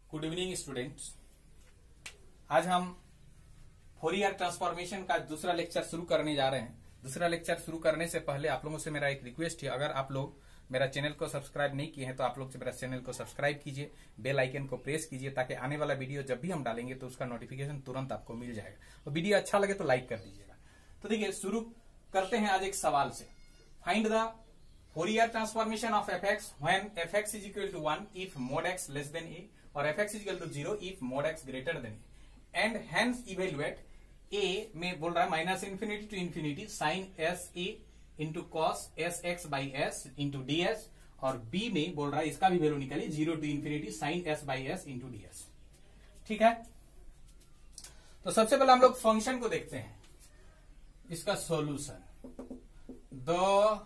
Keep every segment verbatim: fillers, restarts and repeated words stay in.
Good evening students. आज हम Fourier transformation का दूसरा लेक्चर शुरू करने जा रहे हैं। दूसरा लेक्चर शुरू करने से पहले आप लोगों से मेरा एक रिक्वेस्ट है, अगर आप लोग मेरा चैनल को सब्सक्राइब नहीं किए हैं तो आप लोग से मेरा चैनल को सब्सक्राइब कीजिए, बेल आइकन को प्रेस कीजिए ताकि आने वाला वीडियो जब भी हम डालेंगे तो उसका नोटिफिकेशन तुरंत आपको मिल जाएगा। तो वीडियो अच्छा लगे तो लाइक कर दीजिएगा। तो देखिए, शुरू करते हैं आज एक सवाल से। Find the Fourier transformation of fx when fx is equal to one if mod x less than a or fx is equal to zero if mod x greater than a and hence evaluate a में बोल रहा है minus infinity to infinity sine S A into cos S x by S into D s, और b में बोल रहा है इसका भी वैल्यू निकालिए zero to infinity sine S by S into D S. ठीक है, तो सबसे पहले हम लोग फंक्शन को देखते हैं, इसका solution. The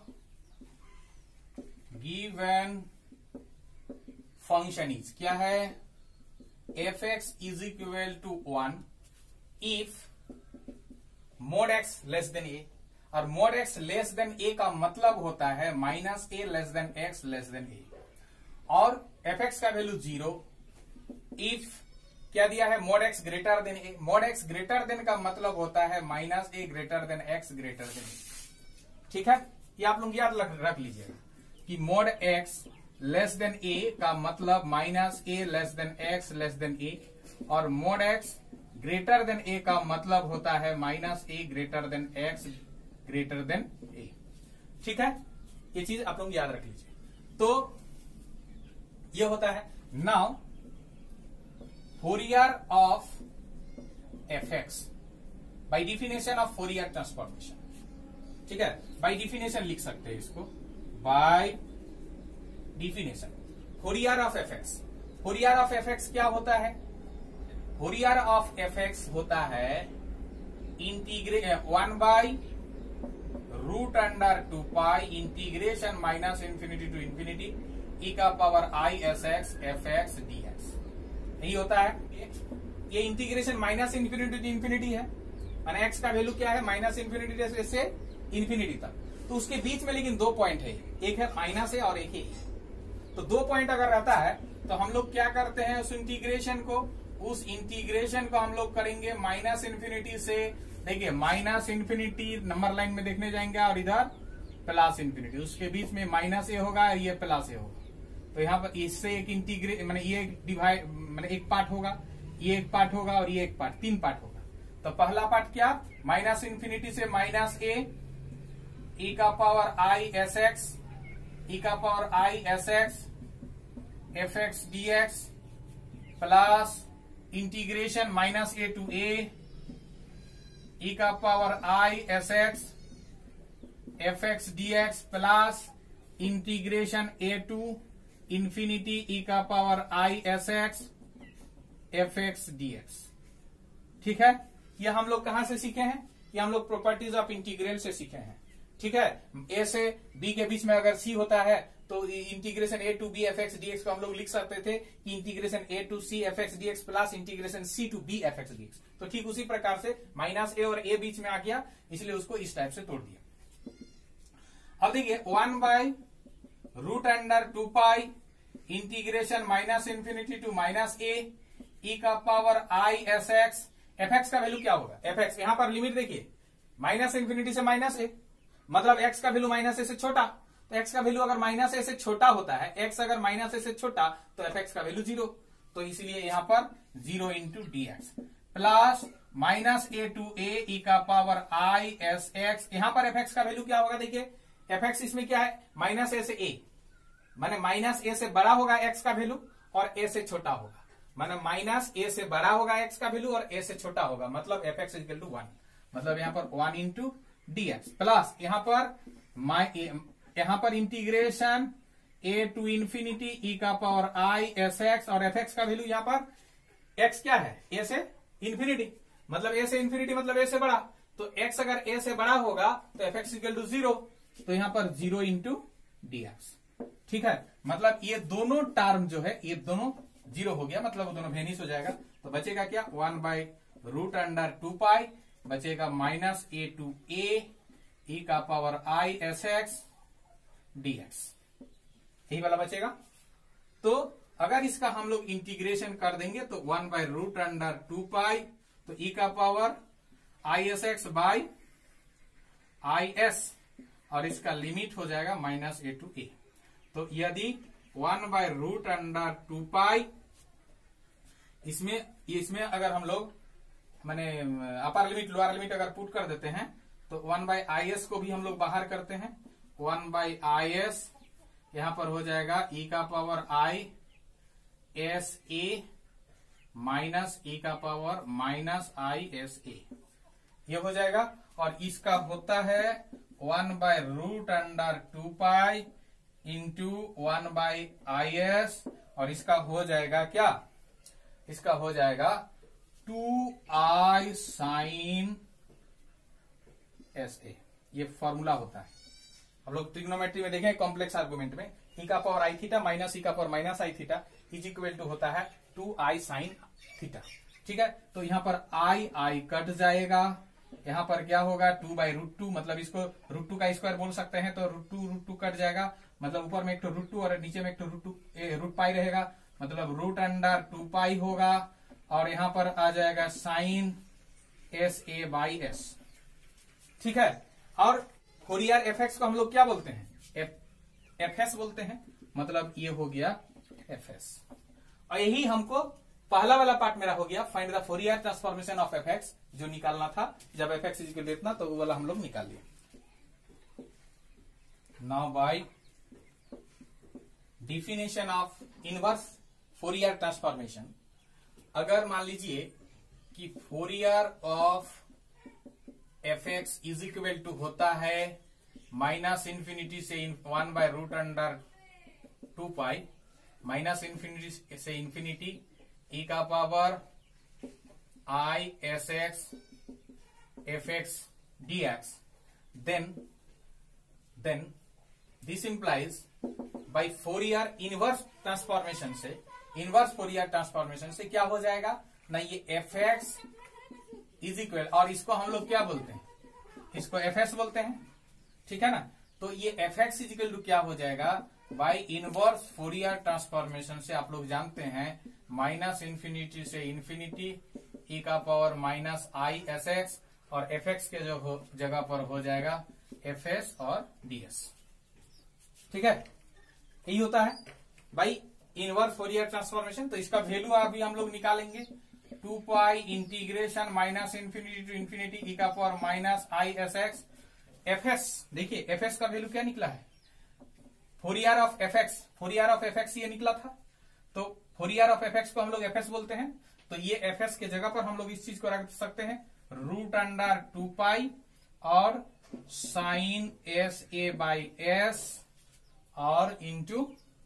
given function is क्या है, f x is equal to one if mod x less than ए, और mod x less than a का मतलब होता है minus a less than x less than ए, और एफ एक्स का वैल्यू जीरो इफ क्या दिया है, mod x greater than a. Mod x greater than का मतलब होता है minus a greater than x greater than ए। ठीक है, ये आप लोग याद रख लीजिएगा कि mod x less than a का मतलब minus a less than x less than ए, और mod x greater than a का मतलब होता है minus a greater than x greater than ए। ठीक है, ये चीज आप लोग याद रख लीजिए। तो ये होता है now Fourier of F x by definition of Fourier transformation. ठीक है, बाई डिफिनेशन लिख सकते हैं इसको, by definition Fourier of F x. Fourier of F x क्या होता है, फोरियर ऑफ एफ एक्स होता है integral one by root under two pi integration minus infinity to infinity ई का power I S x F x D x. यही होता है। ये integration minus infinity to infinity है, और एक्स का वैल्यू क्या है, माइनस इंफिनिटी से इंफिनिटी तक। तो उसके बीच में लेकिन दो पॉइंट है, एक है माइनस है और एक है। तो दो पॉइंट अगर रहता है तो हम लोग क्या करते हैं, उस इंटीग्रेशन को उस इंटीग्रेशन को हम लोग करेंगे माइनस इंफिनिटी से, देखिए माइनस इंफिनिटी नंबर लाइन में देखने जाएंगे, और इधर प्लस इंफिनिटी, उसके बीच में माइनस ए होगा और ये प्लस ए होगा। तो यहाँ पर इससे एक इंटीग्रे मैंने ये डिवाइड मैंने एक पार्ट होगा, ये एक पार्ट होगा और ये एक पार्ट, तीन पार्ट होगा। तो पहला पार्ट क्या, माइनस इंफिनिटी से माइनस ए ई का power I S x e का power I S x F x D x plus integration minus A to a e का power I S x F x D x plus integration a to infinity ई का power I S x F x D x. ठीक है, ये हम लोग कहां से सीखे हैं, ये हम लोग प्रॉपर्टीज ऑफ इंटीग्रल से सीखे हैं। ठीक है, ए से बी के बीच में अगर सी होता है तो integration a to b f x D x को हम लोग लिख सकते थे कि integration a to c f x D x plus integration c to b f x D x. तो ठीक उसी प्रकार से माइनस ए और ए बीच में आ गया, इसलिए उसको इस टाइप से तोड़ दिया। अब देखिए one by root under two pi integration minus infinity to minus a e का power I S x F x का वैल्यू क्या होगा, एफ एक्स यहां पर लिमिट देखिए माइनस इंफिनिटी से माइनस ए, मतलब x का वैल्यू माइनस ए से छोटा। तो x का वैल्यू अगर माइनस ए से छोटा होता है, x अगर माइनस ए से छोटा तो fx का वैल्यू जीरो, तो इसलिए यहां पर zero into d x plus minus A to a e का पावर आई एस एक्स। यहां पर fx का वैल्यू क्या होगा, देखिए fx इसमें क्या है, माइनस ए से a, माने माइनस ए से बड़ा होगा x का वैल्यू और a से छोटा होगा, माने माइनस ए से बड़ा होगा x का वैल्यू और a से छोटा होगा, मतलब fx इक्वल टू वन, मतलब यहां पर one into d x plus यहां पर यहां पर इंटीग्रेशन ए टू इंफिनिटी ई का पावर आई एस एक्स, और एफ एक्स का वैल्यू यहां पर x क्या है, ए से इंफिनिटी, मतलब ए से इंफिनिटी मतलब ए से बड़ा। तो x अगर ए से बड़ा होगा तो f x equal to zero, तो यहां पर जीरो इंटू डी एक्स। ठीक है, मतलब ये दोनों टर्म जो है ये दोनों जीरो हो गया, मतलब वो दोनों वेनिश हो जाएगा। तो बचेगा क्या, one by root under two pi, बचेगा minus A to a e का power I S x D x, यही वाला बचेगा। तो अगर इसका हम लोग इंटीग्रेशन कर देंगे तो one by root under two pi, तो ई का power I S x by i s, और इसका लिमिट हो जाएगा माइनस ए टू ए। तो यदि one by root under two pi, इसमें इसमें अगर हम लोग माने अपर लिमिट लोअर लिमिट अगर पुट कर देते हैं तो वन बाय आई एस को भी हम लोग बाहर करते हैं, वन बाय आई एस यहां पर हो जाएगा ई का power I s a minus e का power minus I s a, ये हो जाएगा। और इसका होता है one by root under two pi into one by i s, और इसका हो जाएगा क्या, इसका हो जाएगा two i sine S a, ये फॉर्मूला होता है। हम लोग ट्रिग्नोमेट्री में देखें कॉम्प्लेक्स आर्गुमेंट में ई का power i theta minus e का power minus i theta is equal to होता है टू आई साइन थीटा। ठीक है, तो यहाँ पर आई आई कट जाएगा, यहाँ पर क्या होगा टू बाई रूट टू, मतलब इसको रूट टू का स्क्वायर बोल सकते हैं, तो root two root two cut जाएगा, मतलब ऊपर में एक तो रूट टू और नीचे में एक तो रूट टू रूट पाई रहेगा, मतलब रूट अंडर टू पाई होगा, और यहाँ पर आ जाएगा sine S A by s. ठीक है, और फोरियर एफ एक्स को हम लोग क्या बोलते हैं, एफ एस बोलते हैं, मतलब ये हो गया एफ एस। और यही हमको पहला वाला पार्ट मेरा हो गया, find the Fourier transformation of F x, जो निकालना था जब एफ एक्स इक्वल टू इतना, तो वो वाला हम लोग निकाल लिए। Now by definition of inverse Fourier transformation, अगर मान लीजिए कि Fourier of F x is equal to होता है माइनस इंफिनिटी से one by root under two pi minus infinity से इंफिनिटी ई का power I S x F x D X, then then this implies by Fourier inverse transformation से, inverse Fourier transformation से क्या हो जाएगा ना, ये एफ एक्स इज इक्वल, और इसको हम लोग क्या बोलते हैं, इसको एफ एस बोलते हैं। ठीक है ना, तो ये F x is equal to क्या हो जाएगा बाई इनवर्स फोरियर ट्रांसफॉर्मेशन से, आप लोग जानते हैं माइनस इंफिनिटी से इंफिनिटी ई का power minus I S x, और एफ एक्स के जो जगह पर हो जाएगा एफ एस और डी एस। ठीक है, यही होता है बाई इनवर्स फोरियर ट्रांसफॉर्मेशन। तो इसका वैल्यू अभी हम लोग निकालेंगे, two pi integration minus infinity to infinity ई का power minus I S x F S. देखिए एफ एस का वैल्यू क्या निकला है, Fourier of F x, Fourier of F X ये निकला था, तो फोरियर ऑफ एफ एक्स को हम लोग एफ एस बोलते हैं। तो ये एफ एस के जगह पर हम लोग इस चीज को रख सकते हैं रूट अंडर टू पाई और sine S A by S और इंटू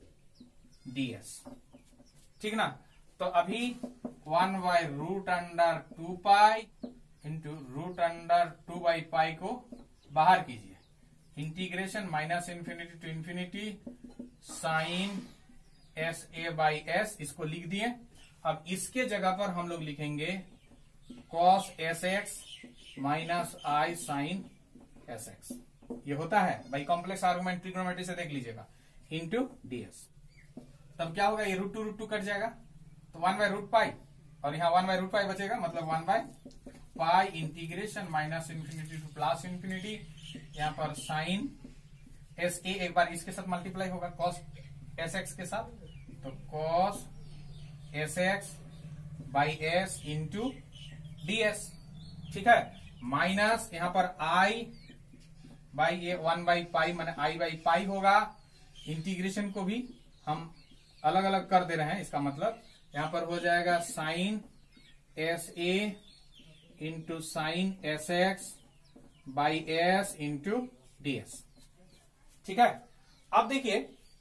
डी एस। ठीक ना, तो अभी one by root under two pi into root under two by pi को बाहर कीजिए, integration minus infinity to infinity sine S A by S, इसको लिख दिए। अब इसके जगह पर हम लोग लिखेंगे cos S X minus I sine S X, ये होता है बाई कॉम्प्लेक्स आर्गुमेंट ट्रिग्नोमेट्री से देख लीजिएगा, इंटू डी एस। तब क्या होगा, ये root two root two cut जाएगा, तो वन बाय रूट पाई, और यहाँ वन बाय रूट पाई बचेगा, मतलब one by pi integration minus infinity to plus infinity, यहाँ पर साइन एस ए एक बार इसके साथ मल्टीप्लाई होगा कॉस एस एक्स के साथ, तो cos S x by S into D S. ठीक है, माइनस यहाँ पर I by A one by pi माने आई बाई पाई होगा, इंटीग्रेशन को भी हम अलग अलग कर दे रहे हैं, इसका मतलब यहां पर हो जाएगा sine S A into sine S x by S into D S. ठीक है, अब देखिए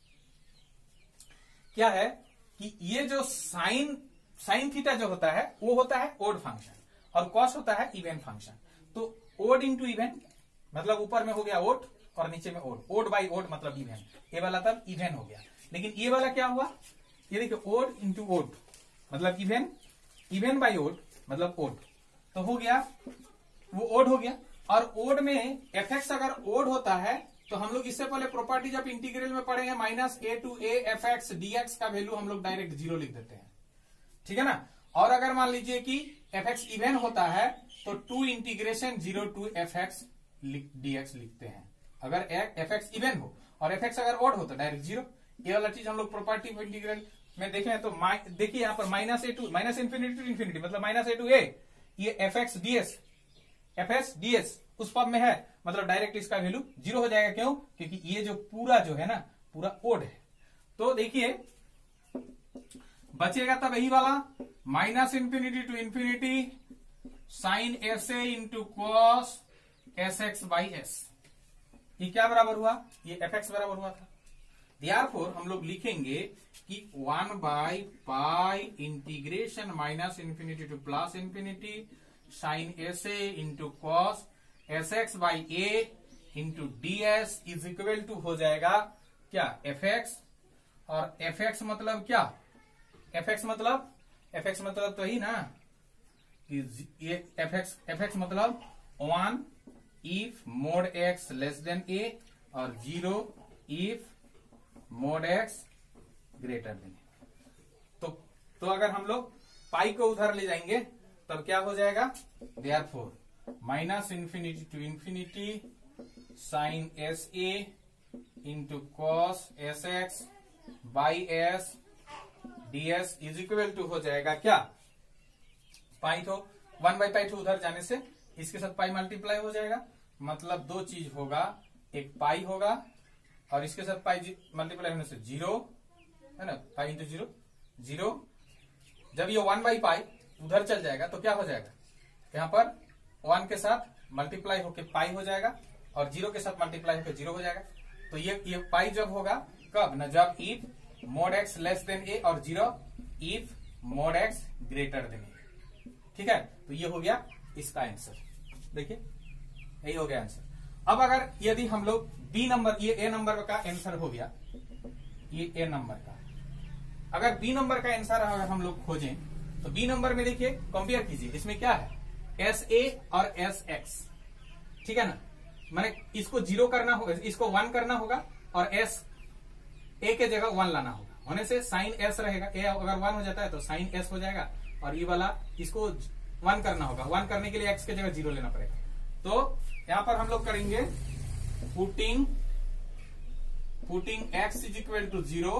क्या है कि ये जो साइन साइन थीटा जो होता है वो होता है ओड फंक्शन, और कॉस होता है इवन फंक्शन। तो ओड इंटू इवन मतलब ऊपर में हो गया ओड और नीचे में ओड, ओड बाई ओड मतलब इवन, ये वाला तब इवन हो गया। लेकिन ये वाला क्या हुआ, ये देखिए ओड इंटू ओड मतलब इवन, इवन बाई ओड मतलब ओड, तो हो गया वो ओड हो गया। और ओड में एफ एक्स अगर ओड होता है तो हम लोग इससे पहले प्रॉपर्टीज ऑफ इंटीग्रल में पढ़े हैं, minus A to A F x D X का वैल्यू हम लोग डायरेक्ट जीरो लिख देते हैं, ठीक है ना। और अगर मान लीजिए कि एफ एक्स इवन होता है तो two integration zero to F x D X लिखते हैं, अगर एफ एक्स इवन हो। और एफ एक्स अगर ऑड हो तो डायरेक्ट जीरो। ये वाला चीज हम लोग प्रॉपर्टी ऑफ इंटीग्रल में देखें तो देखिए यहाँ पर minus A to minus infinity to infinity मतलब माइनस ए टू ए, ये F x D S F x D S उस फॉर्म में है, मतलब डायरेक्ट इसका वैल्यू जीरो हो जाएगा। क्यों? क्योंकि ये जो पूरा जो है ना पूरा ओड है। तो देखिए बचेगा तब यही वाला minus infinity to infinity sine S A into cos S x by S. ये क्या बराबर हुआ? ये एफ एक्स बराबर हुआ था। देयरफॉर हम लोग लिखेंगे कि one by pi integration minus infinity to plus infinity sine S A into cos S x by A into D S is equal to हो जाएगा क्या? F X. और एफ एक्स मतलब क्या? एफ एक्स मतलब एफ एक्स मतलब तो ही ना कि ये एफ एक्स एफ एक्स मतलब one if mod x less than ए और zero if mod x greater than A. तो तो अगर हम लोग पाई को उधर ले जाएंगे तब क्या हो जाएगा? Therefore minus infinity to infinity sine S A into cos S x by S D S is equal to हो जाएगा क्या? पाई तो वन बाई पाई टू उधर जाने से इसके साथ पाई मल्टीप्लाई हो जाएगा, मतलब दो चीज होगा, एक पाई होगा और इसके साथ पाई मल्टीप्लाई होने से जीरो है ना, पाई इंटू जीरो जीरो। जब ये वन बाई पाई उधर चल जाएगा तो क्या हो जाएगा? यहाँ पर वन के साथ मल्टीप्लाई होके पाई हो जाएगा और जीरो के साथ मल्टीप्लाई होकर जीरो हो जाएगा। तो ये ये पाई जब होगा कब ना? जब if mod x less than ए और zero if mod x greater than ए। ठीक है, तो ये हो गया इसका आंसर। देखिए यही हो गया आंसर। अब अगर यदि हम लोग बी नंबर, ये ए नंबर का आंसर हो गया, ये ए नंबर का, अगर बी नंबर का आंसर अगर हम लोग खोजें तो बी नंबर में देखिए कंपेयर कीजिए, इसमें क्या है? एस ए और एस एक्स, ठीक है ना। मैंने इसको जीरो करना होगा, इसको वन करना होगा और एस ए के जगह वन लाना होगा, होने से साइन एस रहेगा। ए अगर वन हो जाता है तो साइन एस हो जाएगा और ये वाला इसको वन करना होगा, वन करने के लिए एक्स के जगह जीरो लेना पड़ेगा। तो यहां पर हम लोग करेंगे putting putting X is equal to zero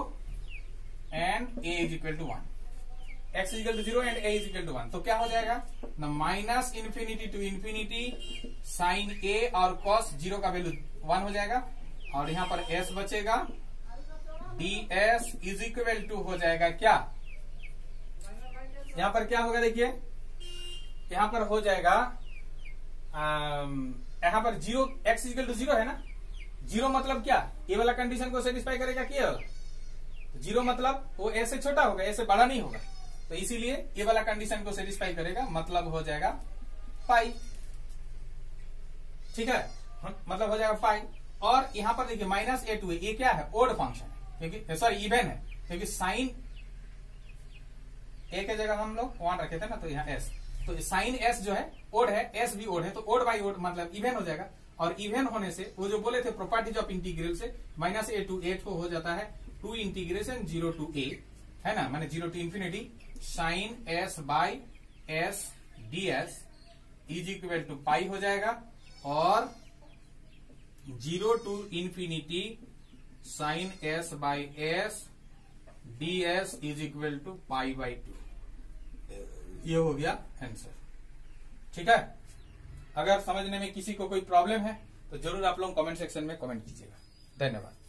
and A is equal to one, X is equal to zero and A is equal to one. तो क्या हो जाएगा ना? Minus infinity to infinity sine A और कॉस जीरो का value one हो जाएगा और यहां पर एस बचेगा, D S is equal to हो जाएगा क्या? यहां पर क्या होगा? देखिए यहां पर हो जाएगा यहां पर zero, X equal to zero है ना। जीरो मतलब क्या? ये वाला कंडीशन को सेटिस्फाई करेगा क्या? जीरो मतलब वो ए से छोटा होगा, ए से बड़ा नहीं होगा, तो इसीलिए ये वाला कंडीशन को सेटिस्फाई करेगा, मतलब हो जाएगा पाई। ठीक है, मतलब हो जाएगा पाई। और यहां पर देखिए माइनस ए टू ए, ये क्या है? ओड फंक्शन है, क्योंकि सॉरी इवन है, क्योंकि साइन ए के जगह हम लोग वन रखे थे ना, तो यहाँ एस, तो साइन एस जो है ओड है, एस भी ओड है, तो ओड बाई ओड मतलब इवन हो जाएगा। और इवन होने से वो जो बोले थे प्रॉपर्टीज ऑफ इंटीग्रल से माइनस ए टू ए को हो जाता है two integration zero to A, है ना, मैंने zero to infinity sine S by S D S is equal to pi हो जाएगा और zero to infinity sine S by S D S is equal to pi by two. ये हो गया answer. ठीक है, अगर समझने में किसी को कोई प्रॉब्लम है तो जरूर आप लोग कमेंट सेक्शन में कमेंट कीजिएगा। धन्यवाद।